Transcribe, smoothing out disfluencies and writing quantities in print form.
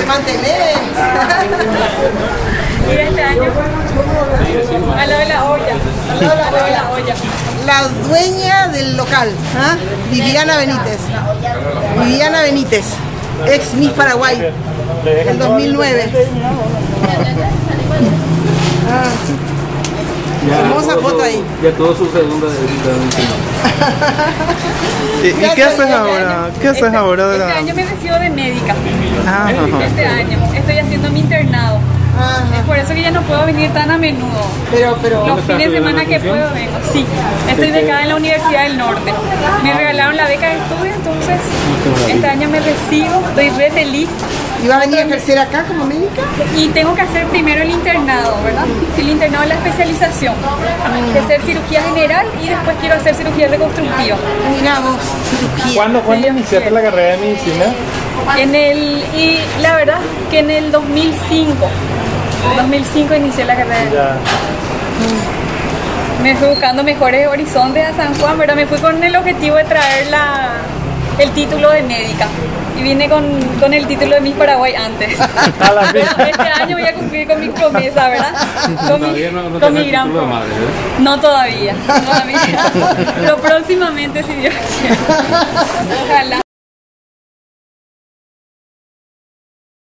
te mantenés. Y este año, al lado de la olla. Al lado de la olla. La dueña del local, ¿ah? Viviana Benítez. Viviana Benítez, ex Miss Paraguay, el 2009. Hermosa foto ahí. Ya todo su segunda ¿Y qué haces ahora? ¿Qué haces ahora de Este la...? año me recibo de médica. Ajá. Este año estoy haciendo mi internado. Ajá. Es por eso que ya no puedo venir tan a menudo. Pero Los fines de semana que puedo vengo. Sí, estoy becada en la Universidad del Norte. Me regalaron la beca de estudio, entonces este año me recibo, estoy re feliz. ¿iba a venir a ejercer acá como médica? Y tengo que hacer primero el internado, ¿verdad? El internado es la especialización. De hacer cirugía general y después quiero hacer cirugía reconstructiva. Mira vos, cirugía. ¿Cuándo iniciaste la carrera de medicina? Y la verdad que en el 2005 inicié la carrera. Ya. Me fui buscando mejores horizontes a San Juan, ¿verdad? Me fui con el objetivo de traer el título de médica. Y vine con el título de Miss Paraguay antes. Pero este año voy a cumplir con mi promesa, ¿verdad? Con mi gran promesa. No todavía. Pero próximamente, si Dios quiere. Ojalá.